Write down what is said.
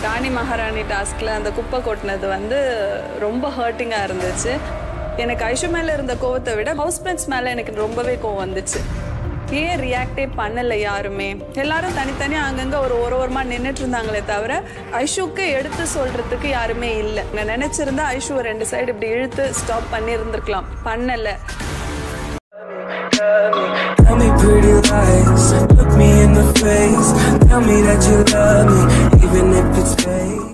ராணி மகாராணி டாஸ்கில் அந்த குப்பை கொட்டினது வந்து ரொம்ப ஹர்ட்டிங்காக இருந்துச்சு. எனக்கு ஐஷு மேலே இருந்த கோவத்தை விட ஹவுஸ்மேட்ஸ் மேலே எனக்கு ரொம்பவே கோவம் வந்துச்சு. ஏன் ரியாக்டே பண்ணலை யாருமே? எல்லாரும் தனித்தனியாக அங்கங்கே ஒரு ஓரமாக நின்றுட்டு இருந்தாங்களே தவிர ஐஷுக்கு எடுத்து சொல்கிறதுக்கு யாருமே இல்லை. நான் நினச்சிருந்தா ஐஷுவை 2 சைடு இப்படி இழுத்து ஸ்டாப் பண்ணியிருந்துருக்கலாம், பண்ணலை. Tell me pretty lies, look me in the face, tell me that you love me, even if it's fake.